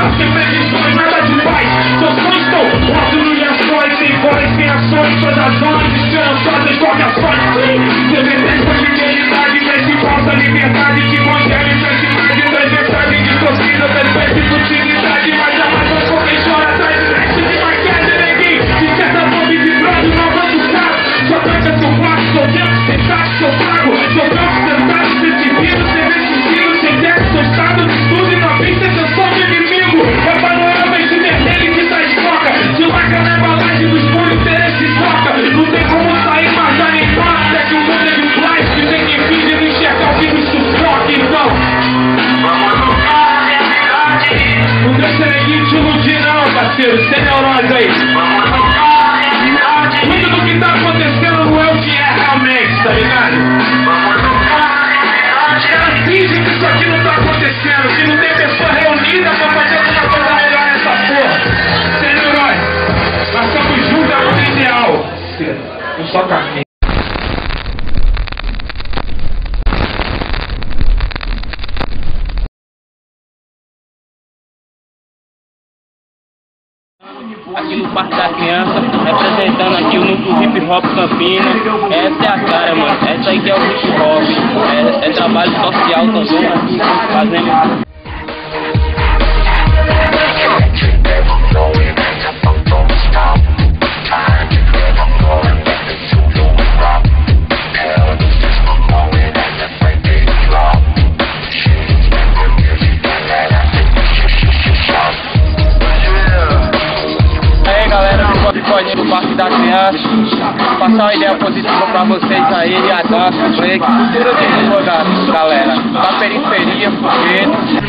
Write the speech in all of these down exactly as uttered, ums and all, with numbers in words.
sem previsões, nada de paz. Sou só estou, rosto no lençóis, sem voz, sem ações, todas as zonas esperançosas, qualquer ações. Seu desejo de fidelidade, preste falsa liberdade, de evangelho, santidade, transversagem, distorcida, perfeita futilidade, mas jamais vai correr, chora atrás de leste de maquiagem, neguinho. De certa forma, vibrando, não avança o carro. Só tranca seu quarto, sou dentro, sentado, sou pago. Sou branco, sentado, sem divino, sem vestido, sem teto, sou estado de estudo e não pista, atenção do inimigo. É panorama, veste vermelho que tá escoca. De lacra na embalagem dos muros, interesse toca. Não tem como sair, mas já nem passa. É que o mundo é de plástico, tem quem finge não enxergar o que nos sufoca, então. Não deixa ninguém te iludir não, parceiro, sem neurose aí. Muito do que tá acontecendo não é o que é realmente, tá ligado? Os caras fingem que isso aqui não tá acontecendo, que não tem pessoa reunida pra fazer alguma coisa melhor nessa porra. Sem neurose. Nós estamos juntos, é o ideal. Um só caminho. Aqui no Parque da Criança, representando aqui o núcleo Hip Hop Campina. Essa é a cara, mano. Essa aí que é o hip hop. É, é trabalho social também aqui, fazendo. No Parque da Criança, passar uma ideia positiva pra vocês aí, e agora, que cultura de rua, galera, da periferia, porque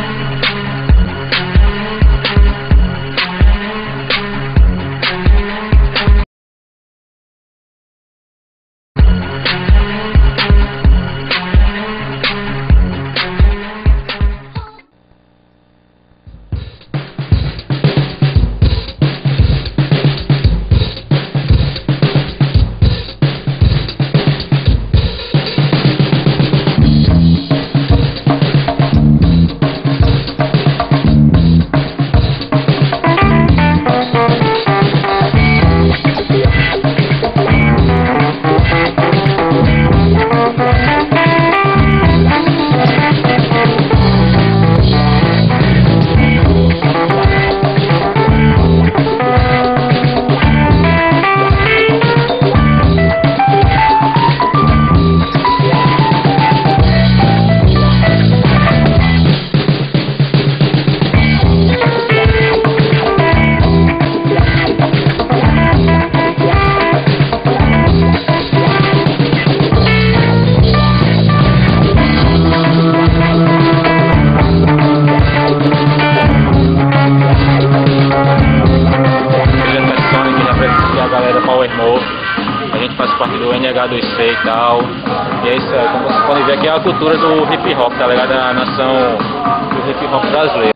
a gente faz parte do N H dois C e tal. E é isso aí, como vocês podem ver aqui é a cultura do hip hop, tá ligado? A nação do hip hop brasileiro.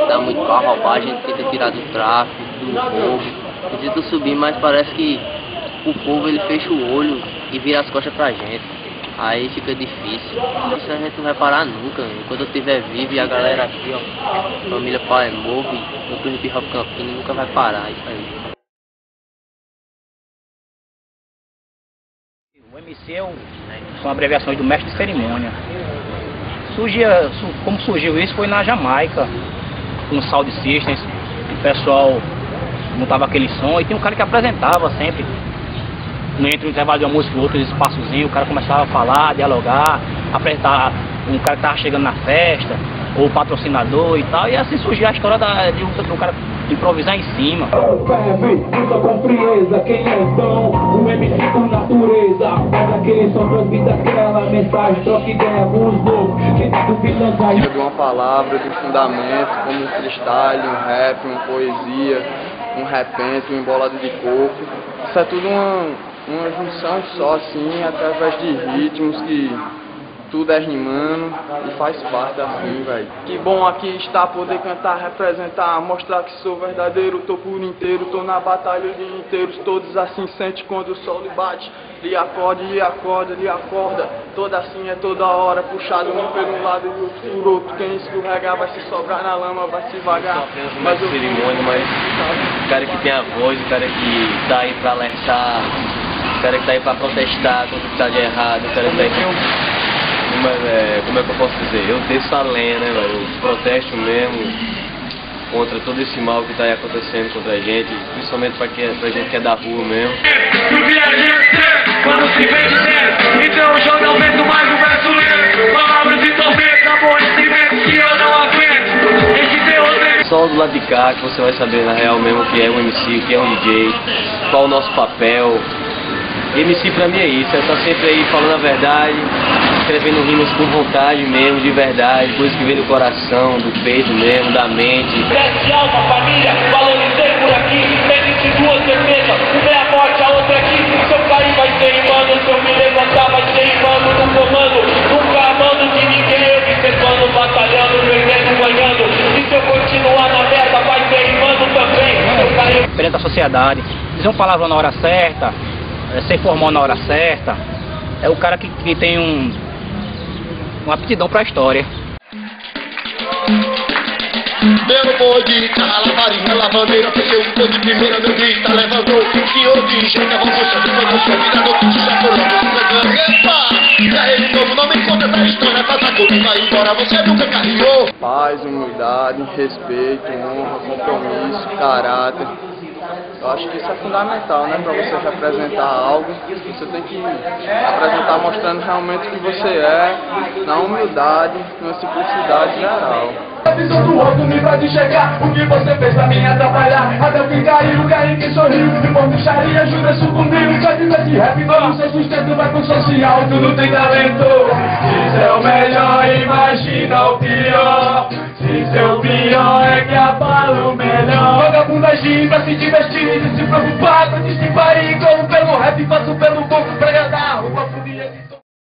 dá muito pra roubar, a gente tenta tirar do tráfico, do povo. Eu tento subir, mas parece que o povo ele fecha o olho e vira as costas pra gente. Aí fica difícil. Isso a gente não vai parar nunca. Enquanto eu estiver vivo e a galera aqui, ó, família Pai Move, no Hip Hop Campinas, nunca vai parar isso aí. O M C é um, são abreviações do mestre de cerimônia. Surgia, como surgiu isso foi na Jamaica, com o Sound Systems, o pessoal montava aquele som e tem um cara que apresentava sempre. Entre um intervalo de uma música e outro, espaçozinho, o cara começava a falar, dialogar, apresentar um cara que estava chegando na festa, ou o patrocinador e tal, e assim surgiu a história da, de um do cara improvisar em cima. Febre, luta com frieza, quem é dão, o M C com natureza, faz aquele som, transmite aquela mensagem, troca ideia com os loucos, quem tá duvidando aí. De uma palavra, de fundamento, como um freestyle, um rap, uma poesia, um repente, um embolado de coco, isso é tudo uma... uma junção só, assim, através de ritmos que tudo é rimando e faz parte assim, velho. Que bom aqui estar, poder cantar, representar, mostrar que sou verdadeiro, tô por inteiro, tô na batalha de inteiros, todos assim sente quando o sol lhe bate, lhe acorde, lhe acorda, lhe acorda, toda assim é toda hora, puxado um pelo lado e outro por outro, quem escorregar vai se sobrar na lama, vai se vagar. Mas o cerimônia, mas o cara que tem a voz, o cara que tá aí pra alertar, o cara que tá aí pra protestar contra o que tá de errado, o cara que tá aí pra... Como é, como é que eu posso dizer? Eu desço a lenha, né, velho? Eu protesto mesmo contra todo esse mal que tá aí acontecendo contra a gente, principalmente pra, que, pra gente que é da rua mesmo. Quando se vê dizer, então o jogo aumenta mais o brasileiro. Palavras de tormenta, aborrecimento que eu não aguento. Esse teu Só do lado de cá que você vai saber na real mesmo o que é um M C, o que é um D J, qual é o nosso papel. M C pra mim é isso, é estar sempre aí falando a verdade, escrevendo rimas com vontade mesmo, de verdade, coisas que vem do coração, do peito mesmo, da mente. Desce alma, família, valorizei por aqui, existe duas certezas, uma é a morte, a outra aqui. Se eu cair vai ser rimando, se eu me levantar vai ser rimando no comando, nunca amando de ninguém, observando, batalhando, perdendo, ganhando. E se eu continuar na merda vai ser rimando também, se eu cair... Perante a sociedade, dizer uma palavra na hora certa, ser formal na hora certa, é o cara que, que tem um, uma aptidão para a história. Meu boi de carro, marinha, lavadeira, porque o boi de primeira meu grita, levantou. Senhor de engenha, vamos puxar de foi puxar, virador, que já colocou, epa! Pra ele novo, não me conta essa história, passa a conta, vai embora, você nunca carregou. Paz, humildade, respeito, honra, compromisso, caráter. Eu acho que isso é fundamental, né? Para você representar algo, você tem que apresentar mostrando realmente o que você é, na humildade, na simplicidade geral. A visão do outro me vai enxergar o que você fez pra mim atrapalhar. Até o que caiu, caiu que sorriu. E por puxaria, ajuda a sucumbir. Já viva de rap, não, seu sustento vai pro social. Tu não tem talento. Se é o melhor, imagina o pior. Se seu pior é que abala o melhor. Vagabundo agir pra se divertir, de se preocupar, pra se parir. Como pelo rap, passo pelo corpo pra agradar a rua, folia de...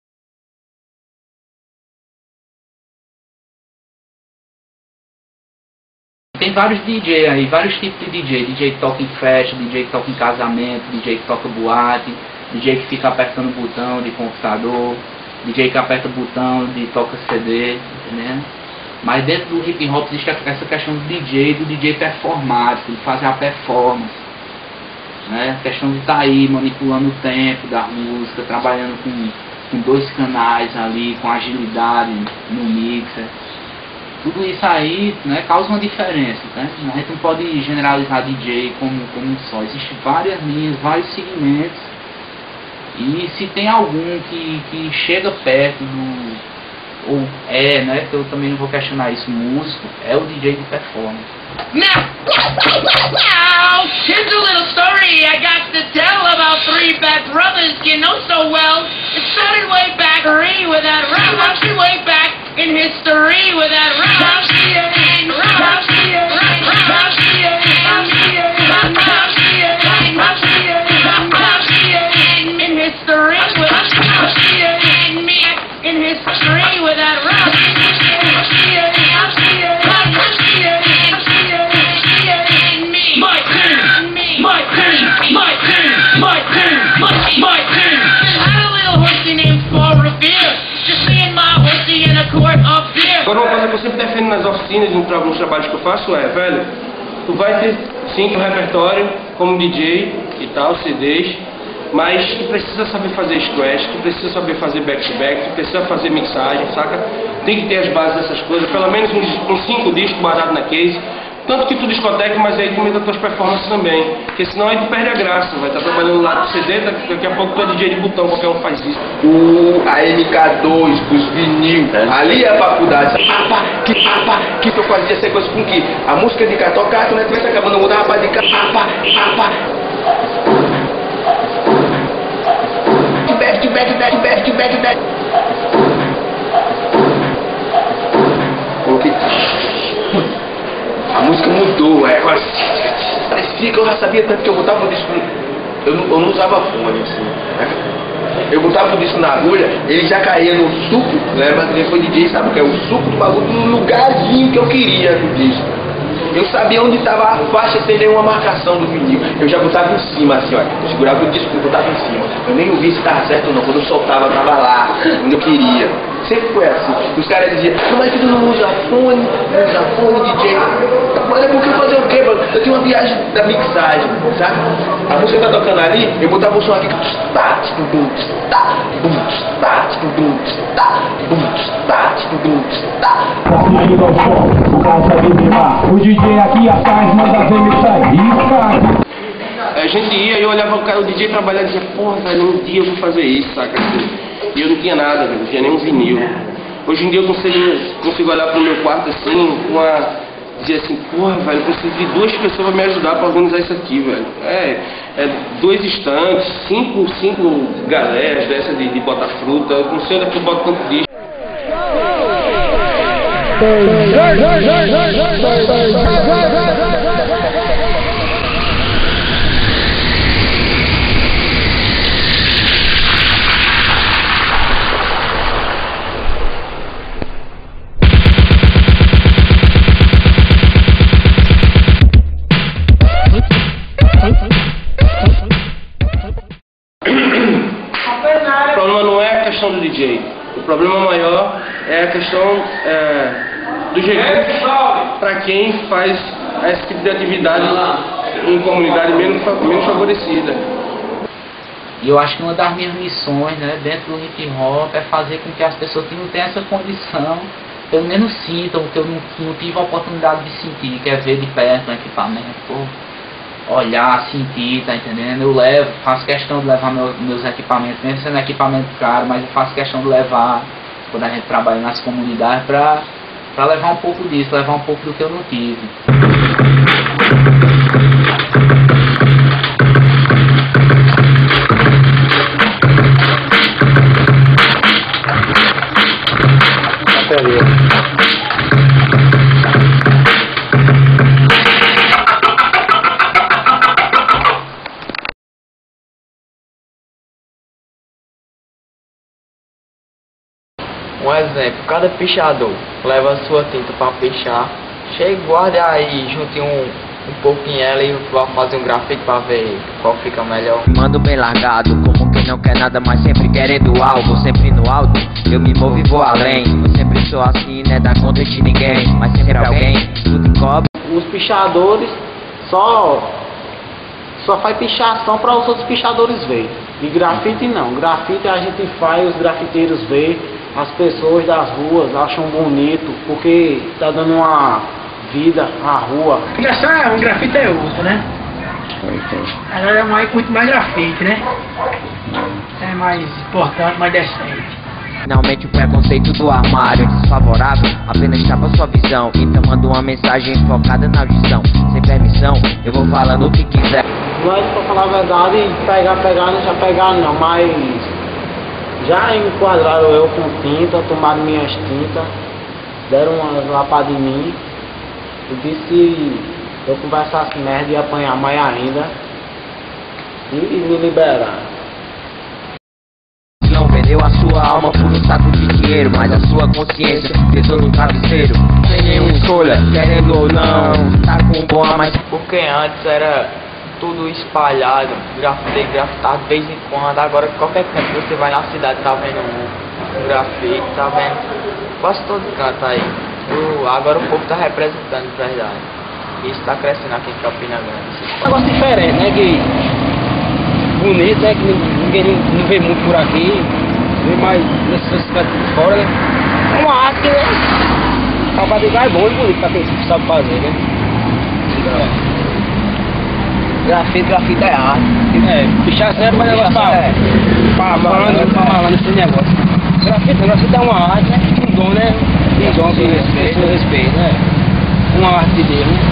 Tem vários D J aí, vários tipos de D J. D J que toca em festa, D J que toca em casamento, D J que toca boate, D J que fica apertando o botão de computador, D J que aperta o botão de toca C D, entendeu? Mas dentro do hip hop existe essa questão do D J, do D J performático, de fazer a performance, né? A questão de estar aí manipulando o tempo da música, trabalhando com, com dois canais ali, com agilidade no mixer. Tudo isso aí, né, causa uma diferença, né? A gente não pode generalizar D J como, como um só. Existem várias linhas, vários segmentos. E se tem algum que, que chega perto do... ou é, né, que eu também não vou questionar isso, músico, é o D J de performance. Now, here's a little story I got to tell about three bad brothers you know so well. It started way back with that rap, way back in history with that rap, and rap, in history with and me in history with that rap. nas oficinas, nos tra- nos trabalhos que eu faço é, velho, tu vai ter sim um repertório como D J e tal, C Ds, mas tu precisa saber fazer scratch, tu precisa saber fazer back-to-back, tu precisa fazer mixagem, saca? Tem que ter as bases dessas coisas, pelo menos uns, uns cinco discos guardados na case. Tanto que tu discoteca, mas aí tu meta as tuas performances também. Porque senão aí tu perde a graça, vai estar tá trabalhando lá com C D, daqui a pouco tu é D J de botão, qualquer um faz isso. O A M K dois, os vinil, ali é a faculdade. Pá, que pá, pá, que eu fazia sequência com que a música de cá tocar, tu não tivesse acabando, mudar rapaz de cá, pá, pá, pá, pá. Back, back, back, back, back, back. Coloquei. A música mudou, é, agora parecia que eu já sabia tanto que eu botava o disco, eu não, eu não usava fone assim, né? Eu botava o disco na agulha, ele já caía no suco, né? Mas quem foi D J sabe o que é o suco do bagulho, no lugarzinho que eu queria do disco. Eu sabia onde estava a faixa sem nenhuma marcação do vinil. Eu já botava em cima, assim, ó. Eu segurava o disco e botava em cima. Eu nem ouvia se estava certo ou não. Quando eu soltava, eu tava lá, onde eu queria. Sempre foi assim. Os caras diziam, não, mas tu não usa fone, não usa fone, D J. Mas é porque eu fazer o quê, mano? Eu tinha uma viagem da mixagem, sabe? A música tá tocando ali, eu botava o som aqui, tá, bum, tá, bum, tá, bum, tá, bum, tá, bum, tá. O D J aqui atrás manda ver me sair, A gente ia e eu olhava o cara, o D J trabalhar e dizia, porra, velho, um dia eu vou fazer isso, saca? E eu não tinha nada, velho, não tinha nem um vinil. Hoje em dia eu consigo, consigo olhar pro meu quarto assim, com a... dizer assim, porra, velho, eu preciso de duas pessoas pra me ajudar pra organizar isso aqui, velho. É, é dois estantes, cinco, cinco galés dessa de, de botar fruta, eu não sei onde é que eu boto tanto disco. O problema não é a questão do D J, o problema maior é a questão é, dos recursos para quem faz esse tipo de atividade em comunidade menos, menos favorecida. E eu acho que uma das minhas missões, né, dentro do hip hop é fazer com que as pessoas que não têm essa condição, pelo menos sintam o que eu não, não tive a oportunidade de sentir, que é ver de perto o equipamento, pô, olhar, sentir, tá entendendo? Eu levo, faço questão de levar meu, meus equipamentos, mesmo sendo equipamento caro, mas eu faço questão de levar, quando a gente trabalha nas comunidades, pra, pra levar um pouco disso, levar um pouco do que eu não tive. Um exemplo, cada pichador leva a sua tinta para pichar, chega e guarda aí, junte um, um pouquinho ela e vai fazer um grafite para ver qual fica melhor. Mando bem largado, como quem não quer nada, mas sempre querendo algo, sempre no alto, eu me movo e vou além. Eu sempre sou assim, né, dá conta de ninguém, mas sempre alguém, tudo encobre. Os pichadores só, só faz pichação para os outros pichadores verem. E grafite não, grafite a gente faz, os grafiteiros veem. As pessoas das ruas acham bonito, porque tá dando uma vida à rua. Engraçado, um grafite é outro, né? Agora é mais, muito mais grafite, né? É mais importante, mais decente. Finalmente o preconceito do armário é desfavorável, apenas tapa sua visão. Então mando uma mensagem focada na audição. Sem permissão, eu vou falando o que quiser. Não é pra falar a verdade, pegar, pegar, não já pegar não, mas... já enquadraram eu com tinta, tomaram minhas tintas, deram umas lapadas em mim. Eu disse que eu conversasse merda e apanhar mais ainda e, e me liberaram. Não vendeu a sua alma por um saco de dinheiro, mas a sua consciência deitou no travesseiro. Sem nenhuma escolha, querendo ou não, tá com boa, mas... Porque antes era tudo espalhado, grafite, grafitado de vez em quando. Agora qualquer canto que você vai na cidade tá vendo um, um grafite, tá vendo quase todo canto aí. o, agora o povo tá representando de verdade. Isso tá crescendo aqui em Campina Grande. Um negócio diferente, né? Que bonito, né? Que ninguém não, não vê muito por aqui. Vê mais nessas cidades de fora, né? É uma arte que, né? Pra fazer é bom e bonito pra quem sabe fazer, né? É. Grafite, grafite é arte. É, pichação é pra negócio pra... É. Pra malandro, pra malandro esse negócio. Grafite, grafite é uma arte, né? Um dom, né? Um dom que respeito, respeito, né? Uma arte de Deus, né?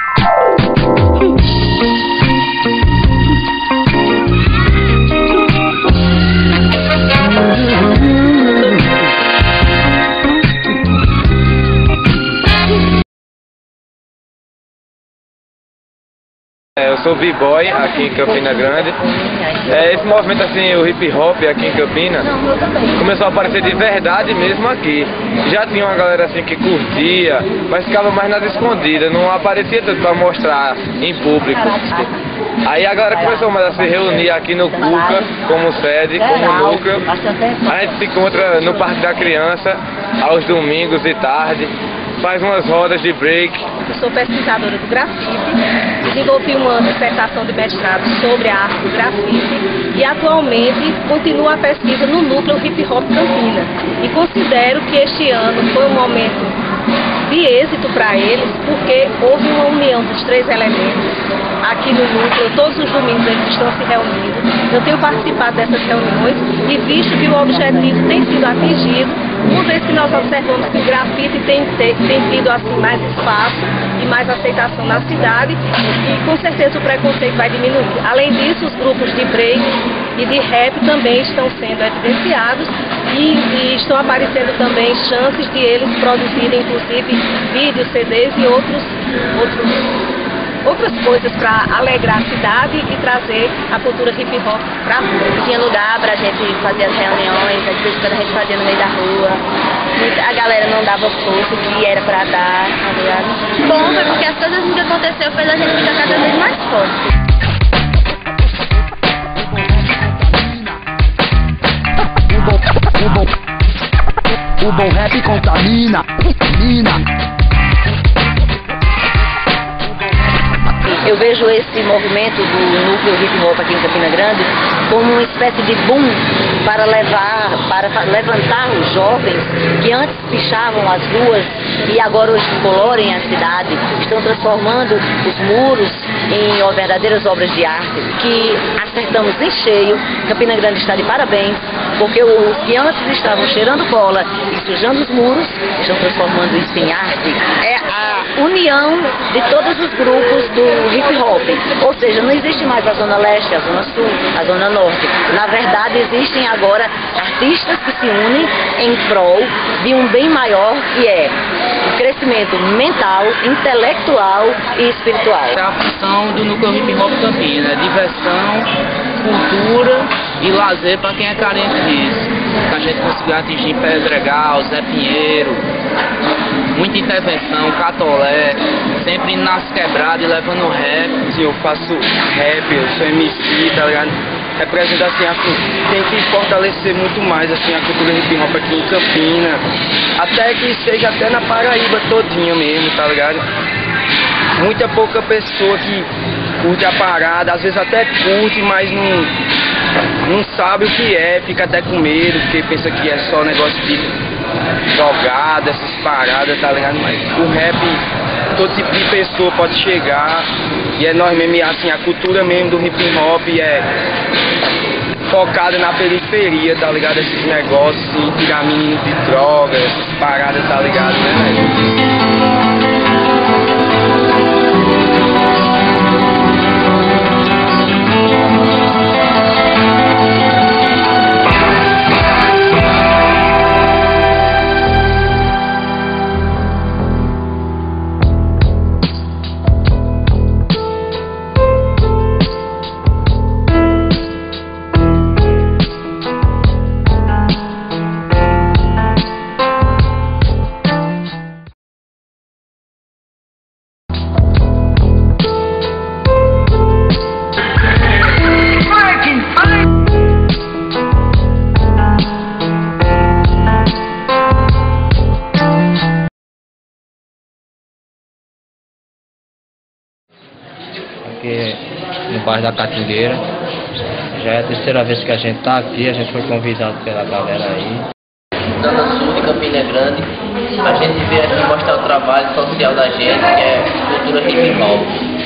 É, eu sou b-boy aqui em Campina Grande. É, esse movimento assim, o hip hop aqui em Campina, começou a aparecer de verdade mesmo aqui. Já tinha uma galera assim que curtia, mas ficava mais nas escondidas, não aparecia tanto para mostrar em público. Aí a galera começou mais a se reunir aqui no Cuca, como sede, como núcleo. A gente se encontra no Parque da Criança, aos domingos e tarde. Faz umas rodas de break. Eu sou pesquisadora do grafite, desenvolvi uma dissertação de mestrado sobre a arte do grafite e atualmente continuo a pesquisa no núcleo Hip Hop Campina. E considero que este ano foi um momento de êxito para eles, porque houve uma união dos três elementos aqui no núcleo. Todos os domingos eles estão se reunindo. Eu tenho participado dessas reuniões e visto que o objetivo tem sido atingido, uma vez que nós observamos que o grafite tem, tem, tem tido assim, mais espaço e mais aceitação na cidade, e com certeza o preconceito vai diminuir. Além disso, os grupos de break e de rap também estão sendo evidenciados e, e estão aparecendo também chances de eles produzirem inclusive vídeos, C Ds e outros, outros, outras coisas para alegrar a cidade e trazer a cultura hip hop para a rua. Tinha lugar para a gente fazer as reuniões, às vezes quando a gente fazia no meio da rua, a galera não dava força que era para dar, tá ligado? Bom, foi porque as coisas que aconteceu fez a gente ficar cada vez mais forte. O bom, o bom rap contamina, contamina. Eu vejo esse movimento do núcleo hip hop aqui em Campina Grande como uma espécie de boom para levar, para levantar os jovens que antes pichavam as ruas e agora hoje colorem a cidade, estão transformando os muros em verdadeiras obras de arte, que acertamos em cheio. Campina Grande está de parabéns, porque os que antes estavam cheirando cola e sujando os muros, estão transformando isso em arte. É a união de todos os grupos do hip hop, ou seja, não existe mais a zona leste, a zona sul, a zona norte. Na verdade, existem agora artistas que se unem em prol de um bem maior, que é o crescimento mental, intelectual e espiritual. É a função do núcleo hip hop Campina, diversão, cultura e lazer para quem é carente disso. Que a gente conseguiu atingir Pedregal, Zé Pinheiro, muita intervenção, Catolé, sempre indo nas quebradas e levando rap. Eu faço rap, eu sou M C, tá ligado? Representa assim, a, tem que fortalecer muito mais assim, a cultura hip hop aqui em Campina, até que seja até na Paraíba todinha mesmo, tá ligado? Muita pouca pessoa que curte a parada, às vezes até curte, mas não, não sabe o que é, fica até com medo, porque pensa que é só negócio de jogada, essas paradas, tá ligado? Mas o rap, todo tipo de pessoa pode chegar, e é nós mesmo, assim, a cultura mesmo do hip hop é focada na periferia, tá ligado? Esses negócios, assim, tirar menino de droga, essas paradas, tá ligado, né? aqui no bairro da Catingueira. Já é a terceira vez que a gente está aqui, a gente foi convidado pela galera aí. Zona Sul de Campina Grande, a gente veio aqui mostrar o trabalho social da gente, que é cultura hip hop.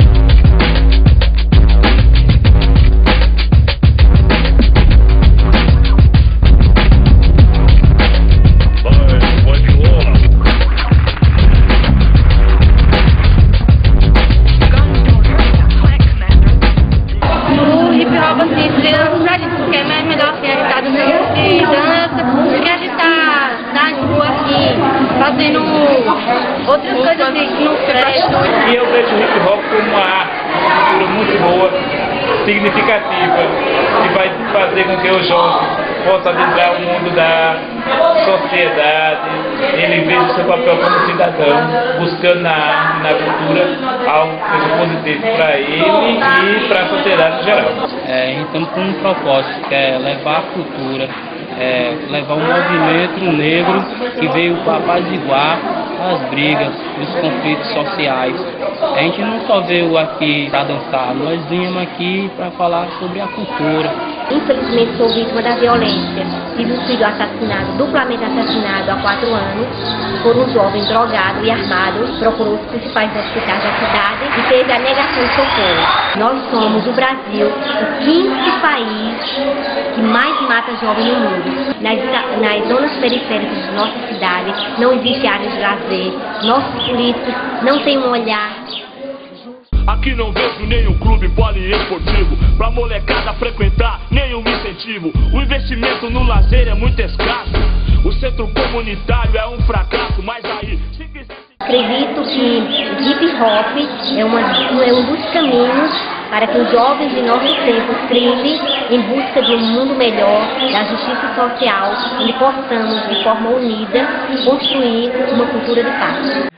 Fazendo outras coisas assim, no festa. E eu vejo o hip hop como uma arte, uma cultura muito boa, significativa, que vai fazer com que o jovem possa adentrar o mundo da sociedade, ele veja o seu papel como cidadão, buscando na arte, na cultura, algo que seja positivo para ele e para a sociedade em geral. É, então, com um propósito, que é levar a cultura, É, levar um movimento negro que veio para apaziguar as brigas, os conflitos sociais. A gente não só veio aqui para dançar, nós viemos aqui para falar sobre a cultura. Infelizmente sou vítima da violência. Tive um filho assassinado, duplamente assassinado há quatro anos, por um jovem drogado e armado, procurou os principais hospitais da cidade e teve a negação de socorro. Nós somos, o Brasil, o quinto país que mais mata jovens no mundo. Nas, nas zonas periféricas de nossa cidade não existe área de lazer, nossos políticos não têm um olhar. Aqui não vejo nenhum clube poliesportivo pra molecada frequentar, nenhum incentivo. O investimento no lazer é muito escasso, o centro comunitário é um fracasso, mas aí... Se quiser... Acredito que hip hop é, uma, é um dos caminhos para que os jovens de nosso tempo trilhem em busca de um mundo melhor, da justiça social, onde possamos, de forma unida, construir uma cultura de paz.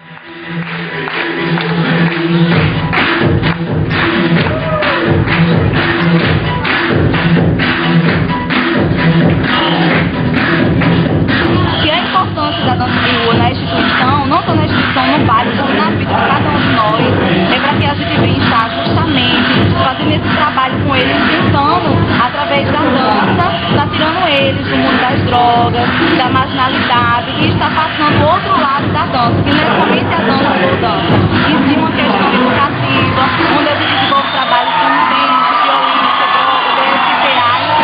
Da dança de rua na instituição, não só na instituição, no bairro, como na vida de cada um de nós, é para que a gente venha estar justamente fazendo esse trabalho com eles, tentando, através da dança, estar tirando eles do mundo das drogas, da marginalidade e estar passando o outro lado da dança, que não é somente a dança por dança, e sim uma questão educativa, onde a gente desenvolve trabalhos que não tem violência, droga, D S T A.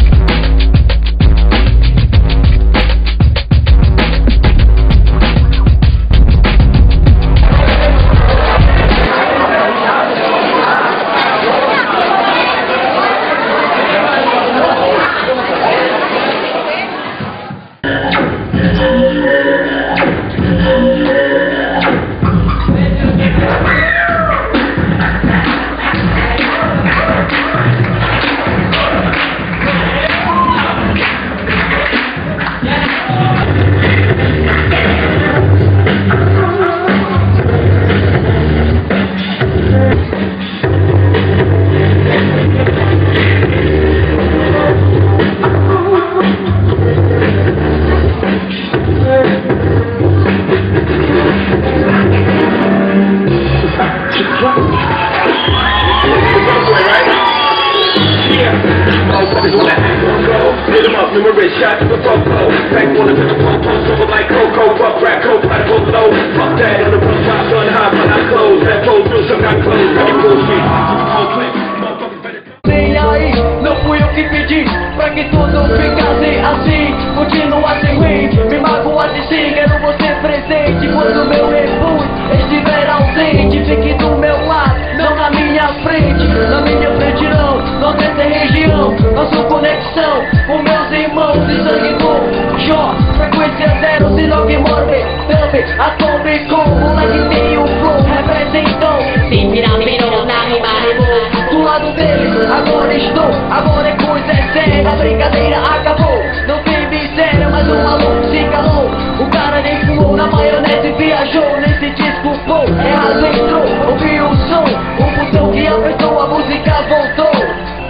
Vem aí, não fui eu que pedi pra que tudo ficasse assim, continuasse ruim, me magoasse sim, quero você presente quando meu refúgio estiver ausente, fique do meu lado, não na minha frente, na minha frente não, não nessa região, nossa conexão com meus irmãos de sangue bom, Jó, frequência zero, se não que morre, também, a tombe com, moleque tem o flow, representam, se virar virou na rima, rimou, do lado deles, agora estou, agora é coisa séria, a brincadeira acabou, não tem miséria, mas um maluco se calou, o cara nem fumou na maionese, viajou, nem se desculpou, errado entrou, ouviu o som, o botão que apertou, a música voltou,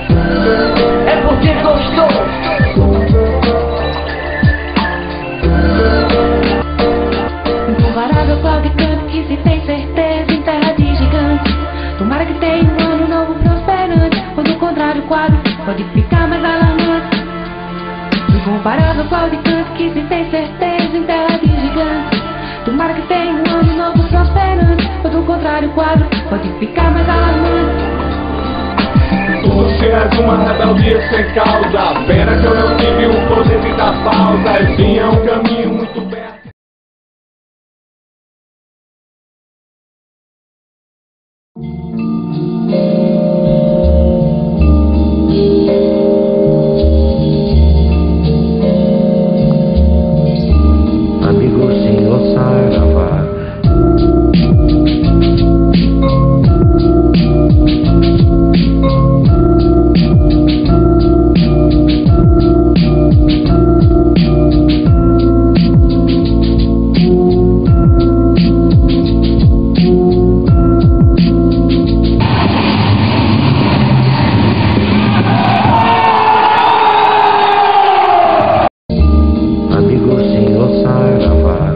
é porque gostou. Com várias pode ficar mais alarmante. Incomparável qual de canto que se tem certeza em terra de gigantes. Tomara que tenha um ano novo prosperante, ou do contrário o quadro pode ficar mais alarmante. Você és uma rebeldia sem causa. Pena que eu não tive o poder de dar pausa. Eu tinha um caminho muito perto. Amigo senhor Saravá, amigo senhor Saravá,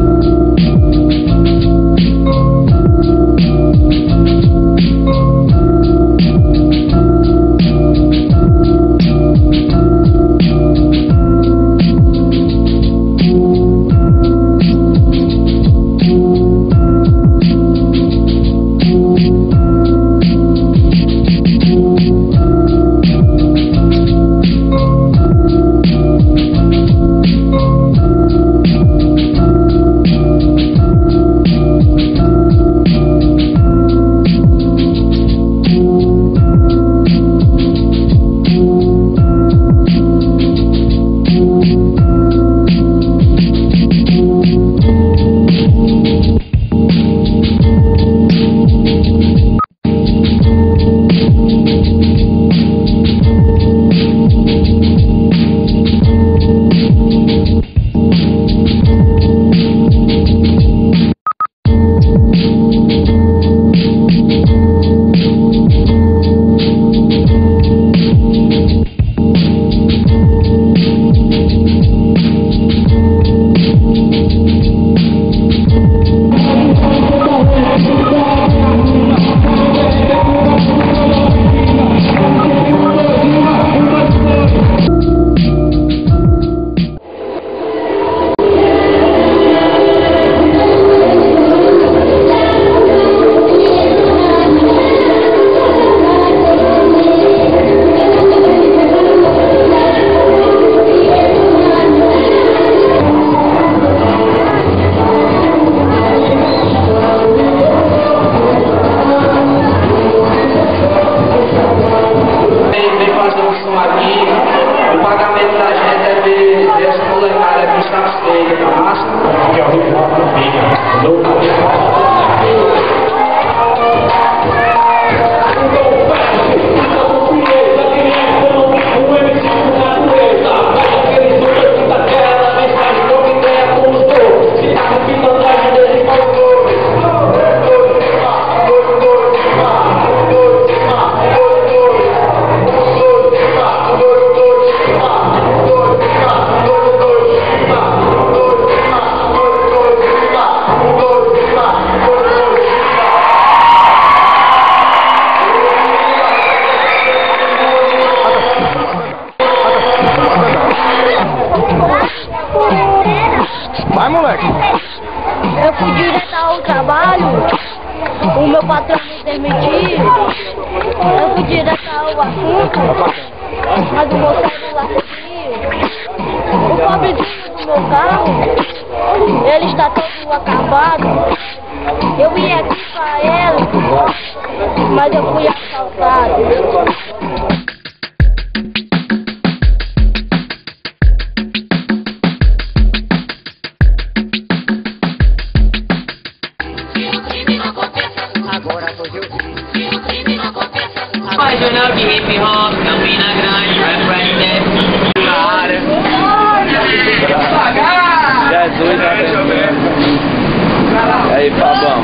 Vai, moleque! Eu fui direto ao trabalho, o meu patrão me demitiu. Eu fui direto ao assunto, mas o moço lá conseguiu. O pobrezinho do meu carro, ele está todo acabado. Eu vim aqui pra ele, mas eu fui assaltado. Regional de hip hop, Campina Grande, represent cara. Jesus, amém. E aí, Fabão?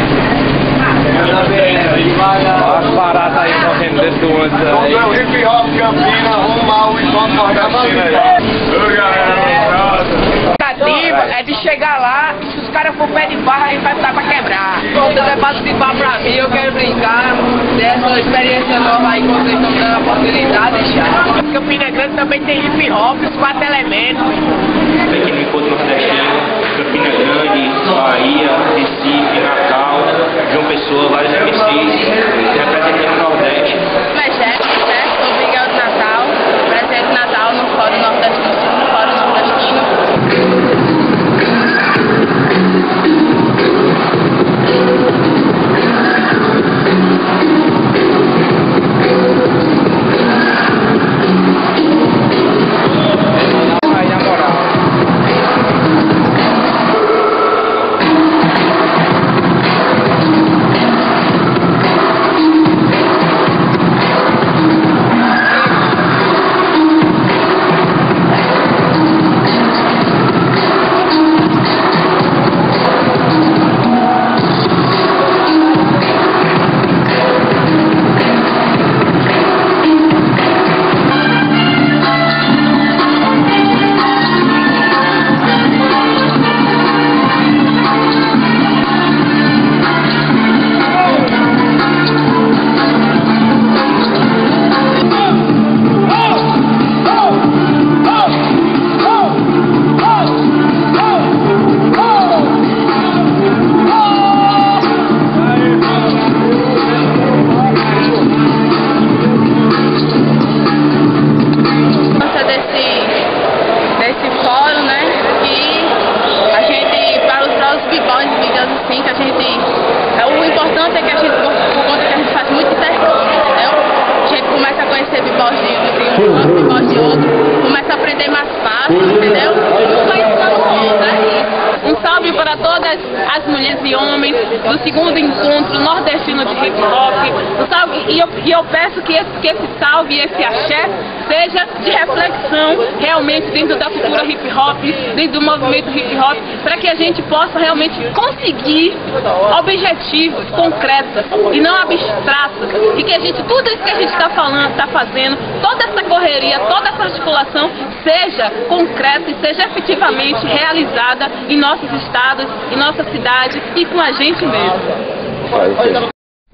As paradas aí correndo desse ônibus aí. Vamos ver o hip hop Campina, rumo ao encontro nordestino aí. Ô galera, Cativa, é de chegar lá e se os caras for pé de barra, a gente vai botar pra quebrar. Se você vai participar pra mim, eu quero brincar dessa experiência nova aí que vocês estão dando a oportunidade já. Campina Grande também tem hip hop, os quatro elementos. Aqui no Encontro Nordestino, Campina Grande, Bahia, Recife, Natal, João Pessoa, vários M Cs representando o Nordeste. Megete, né? Sou Miguel de Natal, presente Natal no Fórum Nordestino, no Fórum Nordestino. Começa a aprender mais fácil, entendeu? Um vai ensinando o outro, é isso. Um salve para todas as mulheres e homens do segundo encontro nordestino de hip hop. Um salve, e, eu, e eu peço que esse, que esse salve e esse axé seja de reflexão realmente dentro da cultura hip hop, dentro do movimento hip hop, para que a gente possa realmente conseguir objetivos concretos e não abstratos, e que a gente, tudo isso que a gente está falando, está fazendo, toda essa correria, toda essa articulação seja concreta e seja efetivamente realizada em nossos estados, em nossa cidade e com a gente mesmo.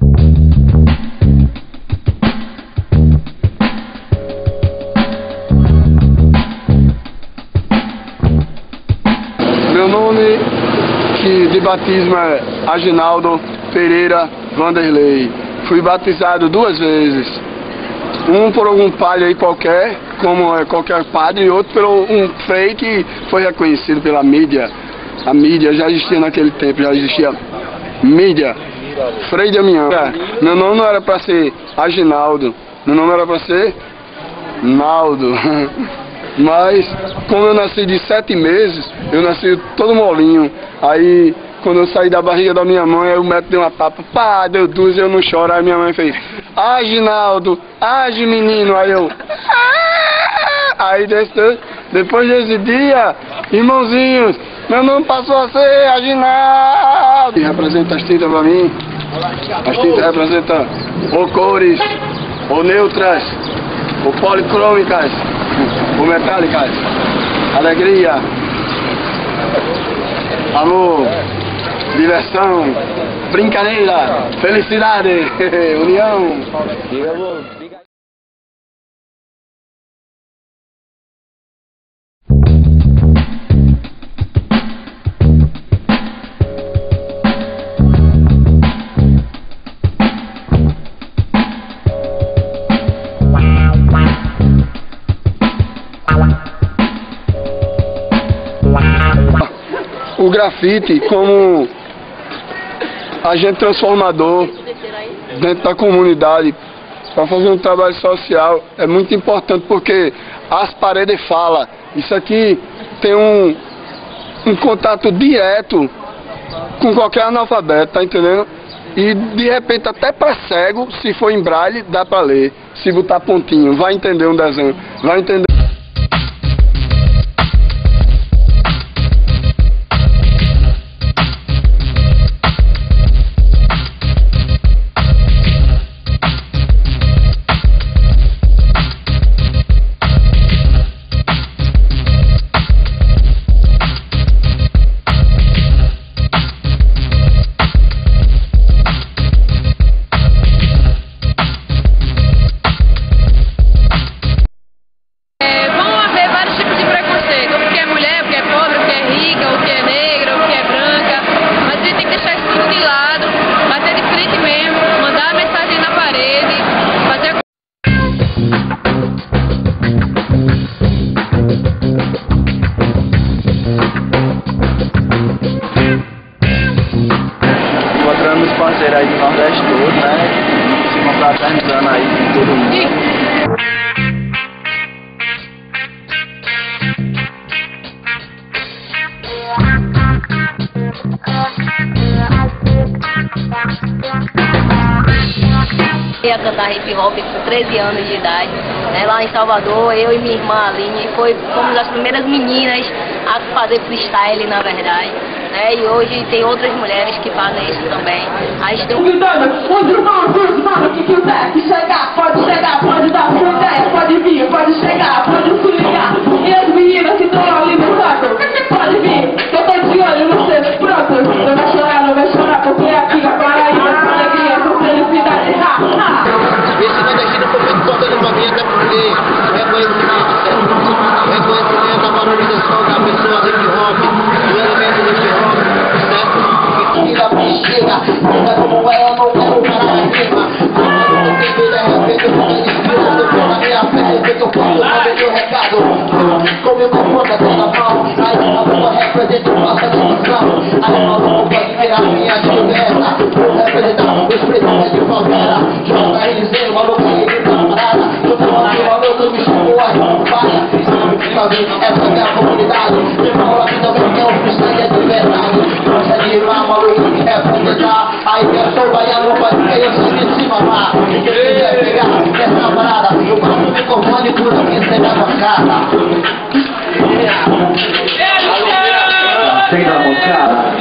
Meu nome que de batismo é Aginaldo Pereira Vanderlei. Fui batizado duas vezes. Um por algum padre aí qualquer, como é qualquer padre, e outro por um frei que foi reconhecido pela mídia. A mídia já existia naquele tempo, já existia mídia. Frei Damião. Meu nome não era para ser Aginaldo, meu nome era para ser Naldo. Mas, como eu nasci de sete meses, eu nasci todo molinho. Aí, quando eu saí da barriga da minha mãe, aí o médico deu uma tapa. Pá, deu duas e eu não choro. Aí minha mãe fez, Aginaldo, age menino. Aí eu, ah! Aí desse, depois desse dia, irmãozinhos, meu nome passou a ser Aginaldo. E representa as tintas pra mim. As tintas representam ou cores, ou neutras, ou policrômicas, ou metálicas. Alegria, amor, diversão, brincadeira, felicidade, união. O grafite como agente transformador dentro da comunidade para fazer um trabalho social é muito importante, porque as paredes falam. Isso aqui tem um, um contato direto com qualquer analfabeto, tá entendendo? E de repente até para cego, se for em braille, dá para ler. Se botar pontinho, vai entender um desenho, vai entender. Nordeste todo, né? Se confraternizando aí com todo mundo. Eu ia cantar hip hop com treze anos de idade, né, lá em Salvador. Eu e minha irmã Aline foi, fomos as primeiras meninas a fazer freestyle, na verdade, né, e hoje tem outras mulheres que fazem isso também. A gente tem um... Os irmãos, os irmãos que quiser que chegar, pode chegar, pode dar sua ideia, pode vir, pode chegar, pode se ligar. E as meninas que estão ali no canto, pode vir, que eu tô de olho em vocês, pronto. Não vai chorar, não vai chorar, porque aqui na Paraíba com alegria, com felicidade, ha, ha. Esse nordestino foi feito contando pra mim, até porque o reconhecimento, certo? O reconhecimento, a valorização da pessoa do hip hop, do elemento do hip hop, certo? E da bexiga, ainda como é, eu não quero parar na rima. Não tem vida, é repente, eu vou iniciando, eu vou na minha fé, eu tô posso saber meu recado. Como eu me conta pela mão, aí uma boa representa o nossa dimensão. Aí uma boa pode virar minha diversa, vou representar os presidentes de favela. J R Z, uma louca aí de camarada. Eu tô aqui, uma louca me chamou a vaia. Essa é a minha comunidade. Me fala que também tem um freestyle é de verdade. Nossa de irmã, uma louca que representar. Aí eu sou baiano, pode que eu sou de cima, lá. Quem quiser pegar essa parada, eu passo o microfone e tudo aqui sem dar bancada. Sem dar bancada.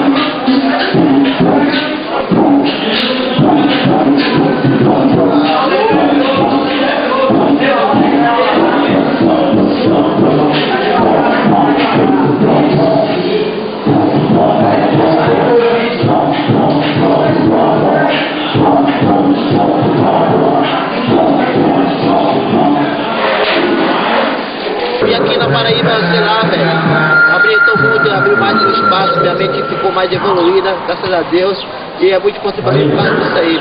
E aqui na Paraíba, sei lá, velho, habilitou muito, abriu mais o espaço, minha mente ficou mais evoluída, graças a Deus, e é muito importante pra mim por causa disso aí,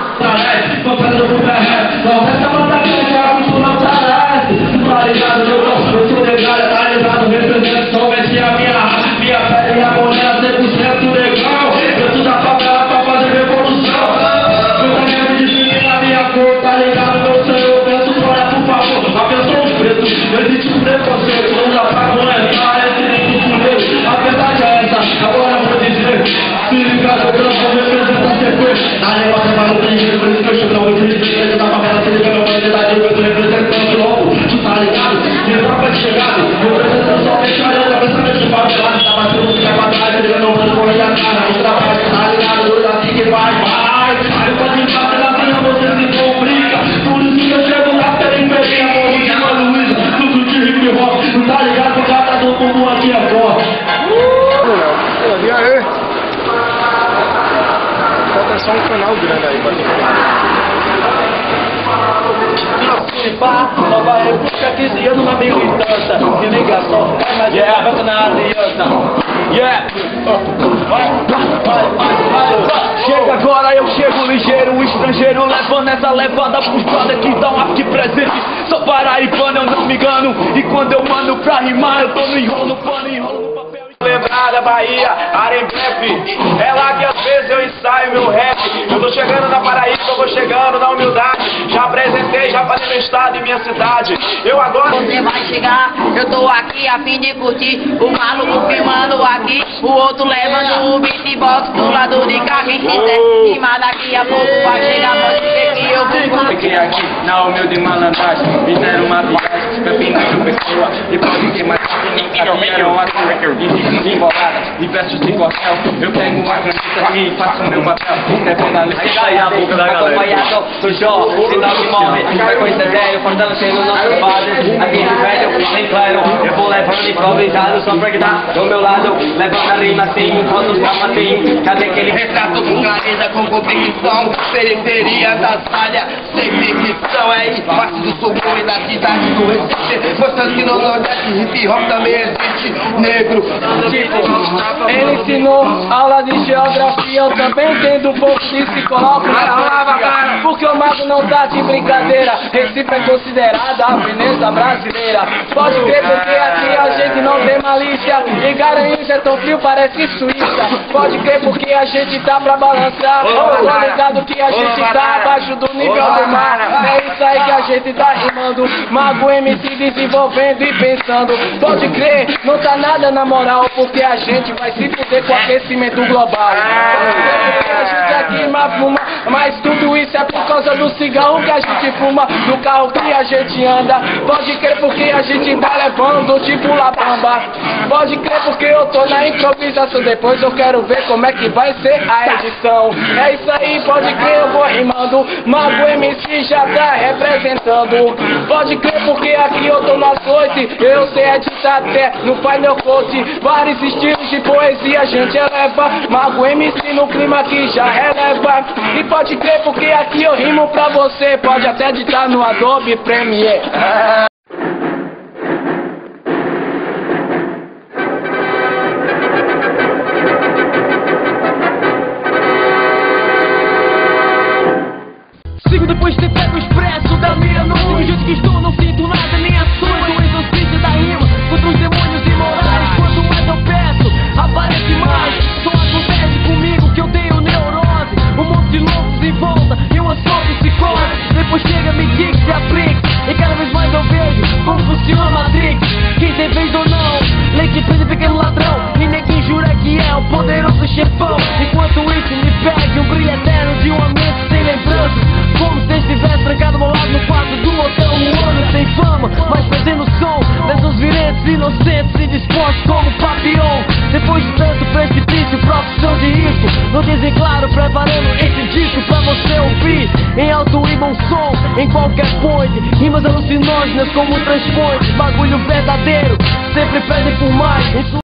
existe um preconceito, não dá pra aguentar esse mundo fuleiro. A verdade é essa, agora eu vou dizer. Se ligar, eu transformo, representa a sequência. Na negócio é maluco, ninguém, por isso que eu chego não. Eu fui dentro da favela, se liga, meu verdade, eu tô representando logo. Tu tá ligado? E não vai chegado. Representando somente a letra, pensamento de favelado. Tá batendo no pé pra trás, ele não manda correr a cara. O trabalho tá ligado, doido assim que vai, vai. Aí pode entrar pela manhã, você se complica. Por isso que eu chego na periferia, morro de São Luís. Hip hop, não tá ligado? O cara tá todo mundo aqui agora. Uh! E aí? Falta só um canal grande aí pra Pá, Nova República, quinze anos, uma militância. Se liga só, é mais yeah. Uma na aliança. Yeah! Vai, vai, vai, vai. Chega agora, eu chego ligeiro, o estrangeiro levando essa levada pros brothers que dão aqui presente. Sou paraibano, eu não me engano. E quando eu mando pra rimar, eu tô no enrolo, no pano, enrolo no papel. Lembrada, Bahia, Arembepe. É lá que às vezes eu ensaio meu rap. Eu tô chegando na Paraíba, eu vou chegando na humildade. Já apresentei, já falei meu estado e minha cidade. Eu agora... Você vai chegar, eu tô aqui a fim de curtir. O maluco filmando aqui, o outro levando o beatbox do lado de cá. Quem quiser rimar daqui a pouco vai chegar, pode ver que eu vou... Fiquei aqui na humilde malandragem. Fizeram uma viagem, pepinando pessoa. E pode que mais fizeram uma desembolada, diversos de cordel. Eu pego uma caneta e faço meu papel. Escrevendo a letra e a boca da galera. Acompanhado do Jó, sinal de morre. Vai com esse velho, fortalecendo nossos padres. Aqui no velho, eu fui bem claro. Eu vou levando improvisado, só pra que tá do meu lado. Levando a rima assim, enquanto os capas assim. Cadê aquele retrato com clareza, com convicção? Periferia da falha, sem ficção. Aí, parte do sul e da cidade do Recife, mostrando que no Nordeste hip hop também existe. Negro, tipo, ele ensinou aula de geografia, eu também tendo um pouco de psicólogo na palavra, porque o mago não tá de brincadeira. Recife é considerada a Veneza brasileira. Pode crer porque aqui a gente não tem malícia, e Garanhuns é tão frio, parece Suíça. Pode crer porque a gente tá pra balançar, tá ligado que a gente tá abaixo do nível do mar. É isso aí que a gente tá rimando, Mago M C desenvolvendo e pensando. Pode crer, não tá nada na moral, porque a gente vai se fuder com o aquecimento global. A gente aqui mas fuma, mas tudo isso é por causa do cigarro que a gente fuma, do carro que a gente anda. Pode crer porque a gente tá levando tipo La Bamba. Pode crer porque eu tô na improvisação, depois eu quero ver como é que vai ser a edição. É isso aí, pode crer, eu vou rimando, Mago M C já tá representando. Pode crer porque aqui eu tô na noite, eu sei editar até no Final Cut. Vários estilos de poesia a gente eleva, Mago M C no clima que já releva. E pode crer porque aqui eu rimo pra você, pode até editar no Adobe Premiere. Sigo depois de ter pego o expresso da mira, não sigo o jeito que estou, não sinto nada nem ações. O exorcista da rima contra os demônios imorais, quanto mais eu peço, aparece mais. Só acontece comigo que eu tenho neurose, um monte de loucos em volta, eu assolto psicose. Depois chega, me diz, se aplique, e cada vez mais eu vejo como funciona a Matrix. Quem tem vez ou não, leite preso pequeno ladrão, e ninguém jura que é o poderoso chefão. Enquanto isso me pede um brilho eterno de uma mente sem lembranças, como se estivesse trancado ao lado no quarto do hotel. Um ano sem fama, mas fazendo som desses virentes inocentes e dispostos como Papillon. Depois de tanto precipício, profissão de risco, não dizem claro, preparando esse disco pra você ouvir em alto e bom som, em qualquer point. Rimas alucinógenas como transpões, bagulho verdadeiro, sempre pedem por mais.